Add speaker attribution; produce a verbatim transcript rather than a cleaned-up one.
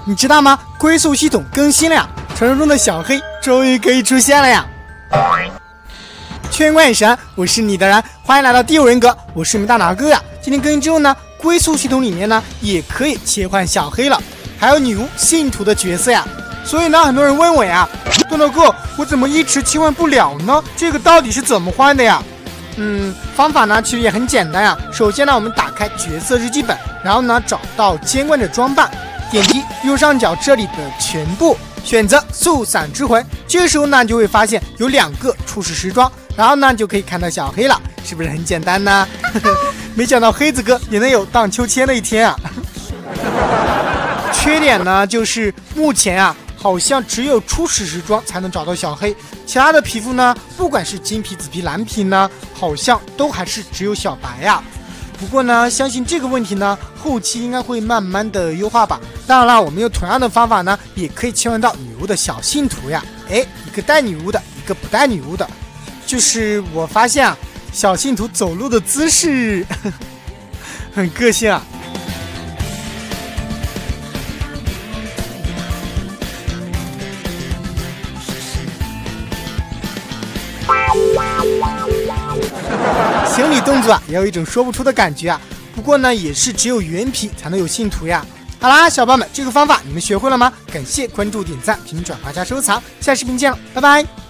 Speaker 1: 你知道吗？龟速系统更新了呀，传说中的小黑终于可以出现了呀！圈外神，我是你的人，欢迎来到第五人格，我是你们大拿哥呀。今天更新之后呢，龟速系统里面呢也可以切换小黑了，还有女巫、信徒的角色呀。所以呢，很多人问我呀，段段哥，我怎么一直切换不了呢？这个到底是怎么换的呀？嗯，方法呢其实也很简单呀。首先呢，我们打开角色日记本，然后呢找到监管者装扮，点击右上角这里的全部，选择速散之魂。这时候呢，你就会发现有两个初始时装，然后呢就可以看到小黑了，是不是很简单呢？没想到黑子哥也能有荡秋千的一天啊！缺点呢就是目前啊，好像只有初始时装才能找到小黑，其他的皮肤呢，不管是金皮、紫皮、蓝皮呢，好像都还是只有小白呀。不过呢，相信这个问题呢，后期应该会慢慢的优化吧。当然了，我们用同样的方法呢，也可以切换到女巫的小信徒呀。哎，一个带女巫的，一个不带女巫的。就是我发现啊，小信徒走路的姿势呵呵很个性啊。行李动作啊，也有一种说不出的感觉啊。不过呢，也是只有原皮才能有信徒呀。好啦，小伙伴们，这个方法你们学会了吗？感谢关注、点赞、评论、转发加收藏，下视频见了，拜拜。